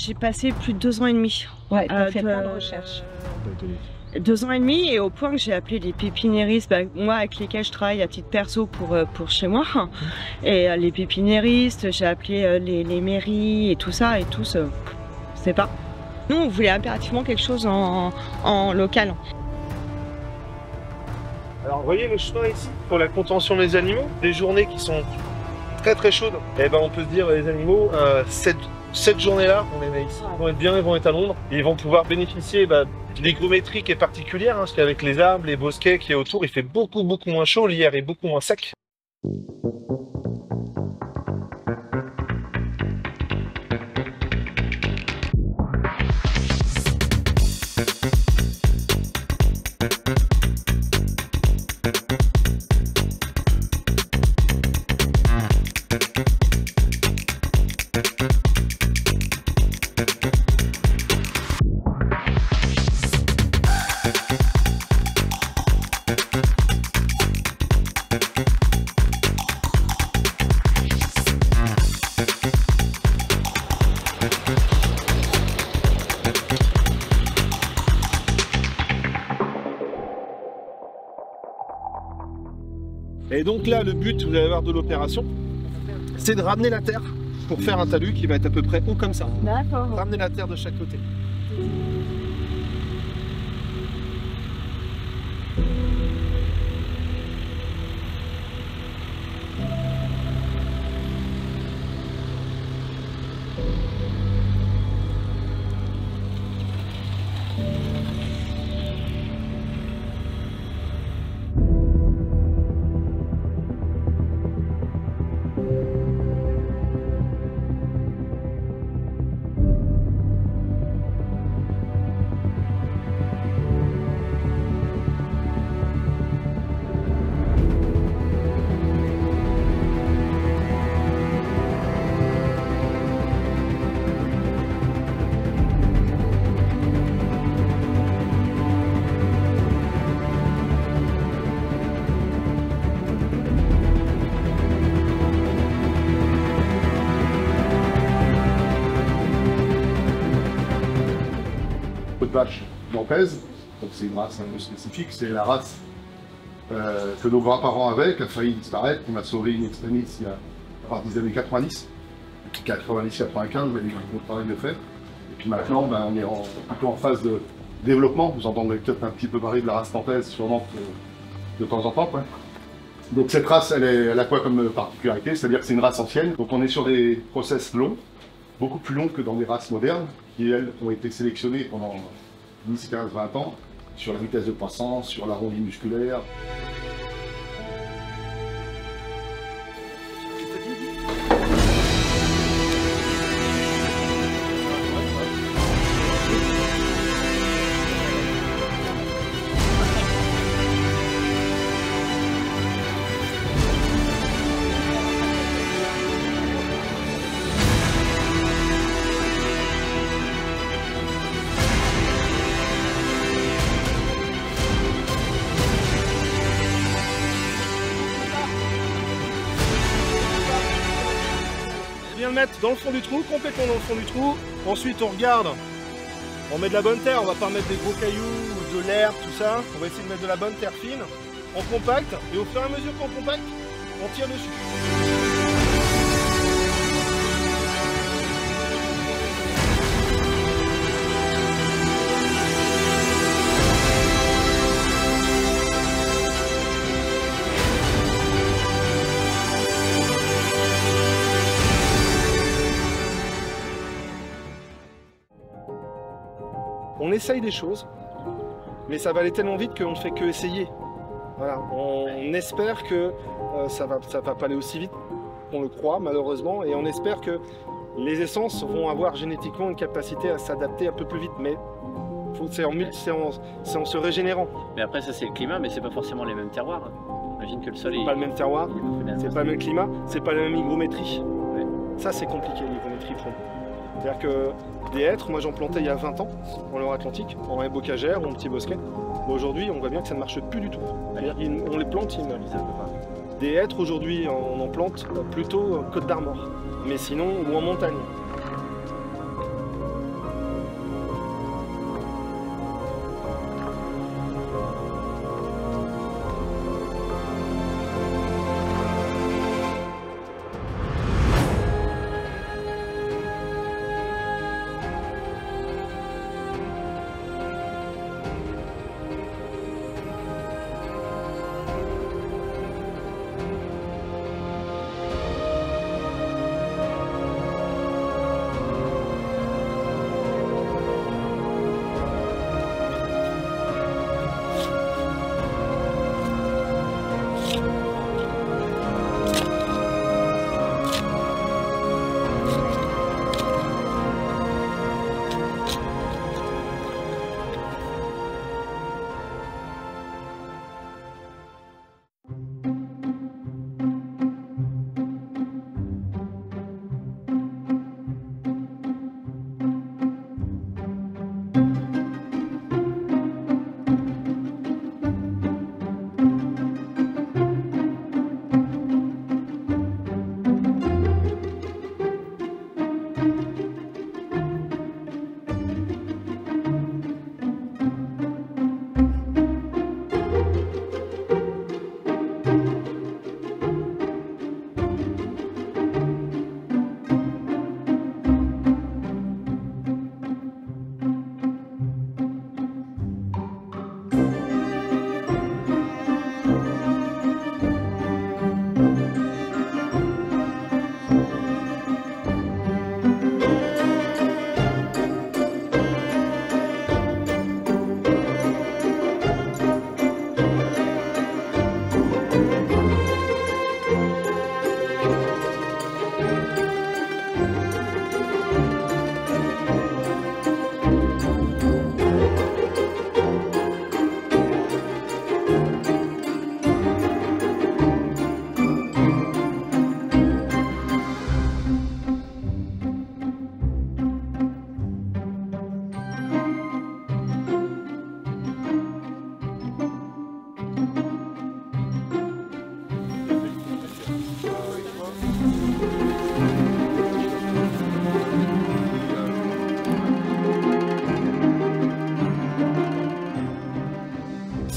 j'ai passé plus de 2 ans et demi. Ouais, t'as fait plein de recherches. 2 ans et demi, et au point que j'ai appelé les pépiniéristes, moi avec lesquels je travaille à titre perso pour chez moi. Et les pépiniéristes, j'ai appelé les mairies et tout ça, et tous, c'est pas. Nous, on voulait impérativement quelque chose en local. Alors, vous voyez le chemin ici, pour la contention des animaux, des journées qui sont très très chaudes, et ben on peut se dire, les animaux, cette journée-là, on les met ici, ils vont être bien, ils vont être à l'ombre, et ils vont pouvoir bénéficier de l'hygrométrie qui est particulière, parce qu'avec les arbres, les bosquets qui est autour, il fait beaucoup moins chaud, l'hiver est beaucoup moins sec. Et donc là, le but, vous allez voir, de l'opération, c'est de ramener la terre pour faire un talus qui va être à peu près haut comme ça. D'accord. Ramener la terre de chaque côté. De vache nantaise, donc c'est une race un peu spécifique, c'est la race que nos grands-parents avaient, qui a failli disparaître, qu'on a sauvé in extremis à partir des années 90, depuis 90-95, mais il y a un gros travail de fait. Et puis maintenant, on est plutôt en phase de développement, vous entendrez peut-être un petit peu parler de la race nantaise sûrement de temps en temps. Quoi. Donc cette race, elle a quoi comme particularité? C'est-à-dire que c'est une race ancienne, donc on est sur des process longs, beaucoup plus longs que dans des races modernes, qui elles ont été sélectionnées pendant 10, 15, 20 ans, sur la vitesse de croissance, sur l'arrondi musculaire. Bien le mettre dans le fond du trou, complètement dans le fond du trou. Ensuite on regarde, on met de la bonne terre, on va pas mettre des gros cailloux ou de l'herbe, tout ça. On va essayer de mettre de la bonne terre fine, on compacte, et au fur et à mesure qu'on compacte, on tire dessus. On essaye des choses, mais ça va aller tellement vite qu'on ne fait que essayer. Voilà. On espère que ça va pas aller aussi vite qu'on le croit, malheureusement, et on espère que les essences vont avoir génétiquement une capacité à s'adapter un peu plus vite, mais c'est en se régénérant. Mais après, ça c'est le climat, mais c'est pas forcément les mêmes terroirs. J'imagine que le sol est pas le même terroir, c'est pas le même climat, c'est pas la même hygrométrie. Ouais. Ça c'est compliqué l'hygrométrie pour nous. C'est-à-dire que des hêtres, moi j'en plantais il y a 20 ans, en Loire-Atlantique, en haie bocagère ou en petit bosquet. Aujourd'hui, on voit bien que ça ne marche plus du tout. C'est-à-dire qu'on les plante, ils meurent. Des hêtres, aujourd'hui, on en plante plutôt Côte d'Armor, mais sinon, ou en montagne.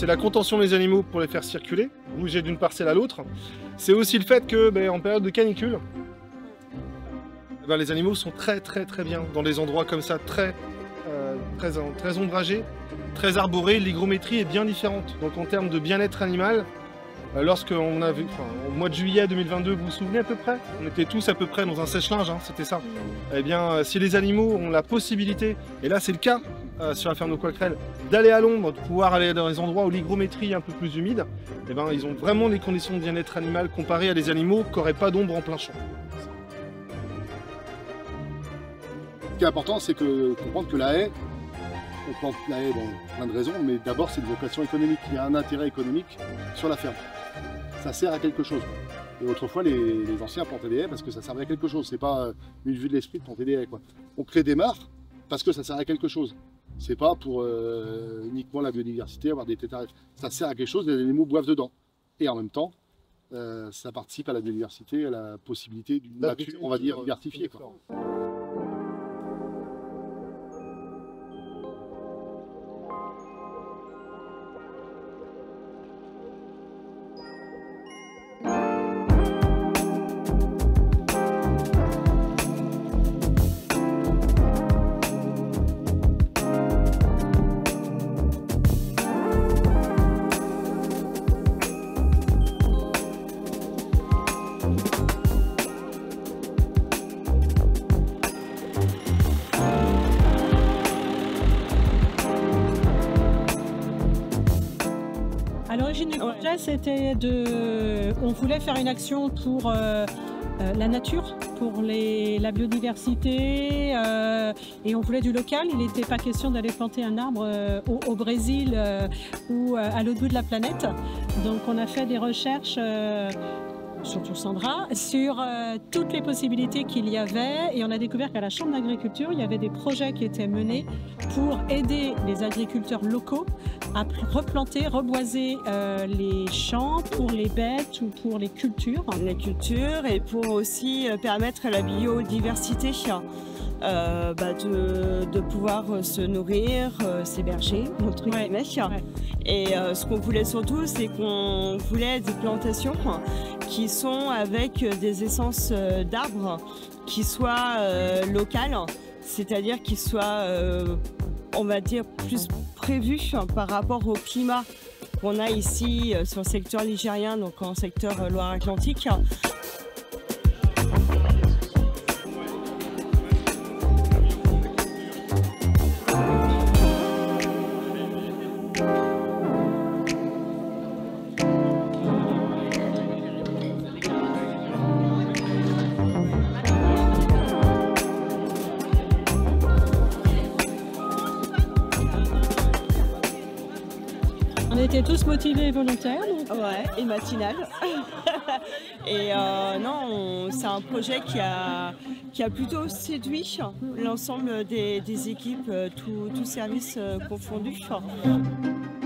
c'est la contention des animaux pour les faire circuler, bouger d'une parcelle à l'autre. C'est aussi le fait que, en période de canicule, les animaux sont très bien dans des endroits comme ça, très ombragés, très arborés. L'hygrométrie est bien différente. Donc en termes de bien-être animal, lorsqu'on a vu, au mois de juillet 2022, vous vous souvenez à peu près? On était tous à peu près dans un sèche-linge, hein, c'était ça. Eh bien, si les animaux ont la possibilité, et là c'est le cas sur la ferme de Coquerel, d'aller à l'ombre, de pouvoir aller dans les endroits où l'hygrométrie est un peu plus humide, eh ben, ils ont vraiment des conditions de bien-être animal comparées à des animaux qui n'auraient pas d'ombre en plein champ. Ce qui est important, c'est de comprendre que la haie, on plante la haie pour plein de raisons, mais d'abord c'est une vocation économique. Il y a un intérêt économique sur la ferme. Ça sert à quelque chose. Et autrefois, les anciens plantaient des haies parce que ça servait à quelque chose. C'est pas une vue de l'esprit de planter des haies, quoi. On crée des mares parce que ça sert à quelque chose. C'est pas pour uniquement la biodiversité, avoir des tétards. Ça sert à quelque chose, les animaux boivent dedans. Et en même temps, ça participe à la biodiversité, à la possibilité d'une nature, on va dire, diversifiée, quoi. À l'origine du projet, c'était on voulait faire une action pour la nature, pour la biodiversité, et on voulait du local. Il n'était pas question d'aller planter un arbre au Brésil ou à l'autre bout de la planète. Donc on a fait des recherches, surtout Sandra, sur toutes les possibilités qu'il y avait, et on a découvert qu'à la Chambre d'agriculture, il y avait des projets qui étaient menés pour aider les agriculteurs locaux à replanter, reboiser les champs pour les bêtes ou pour les cultures. Les cultures, et pour aussi permettre à la biodiversité de pouvoir se nourrir, s'héberger, entre guillemets. Ouais. Et ce qu'on voulait surtout, c'est qu'on voulait des plantations qui sont avec des essences d'arbres qui soient locales, c'est-à-dire qui soient, on va dire, plus prévues par rapport au climat qu'on a ici sur le secteur ligérien, donc en secteur Loire-Atlantique. On était tous motivés et volontaires. Ouais, et matinales. Et non, c'est un projet qui a plutôt séduit l'ensemble des équipes, tous services confondus.